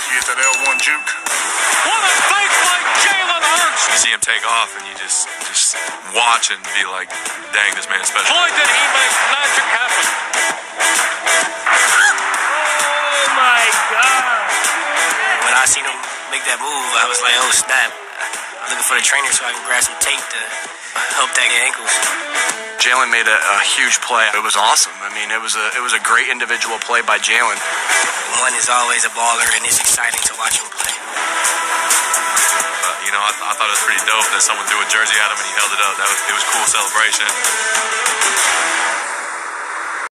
get that L1 juke. What a fake by Jalen Hurts! You see him take off, and you just watch and be like, dang, this man's special. Boy, did he make magic happen. Oh, my God. When I seen him make that move, I was like, oh, snap. I'm looking for the trainer so I can grab some tape to help that ankles. Jalen made a huge play. It was awesome. I mean, it was a great individual play by Jalen. One is always a baller, and it's exciting to watch him play. You know, I thought it was pretty dope that someone threw a jersey at him and he held it up. It was cool celebration.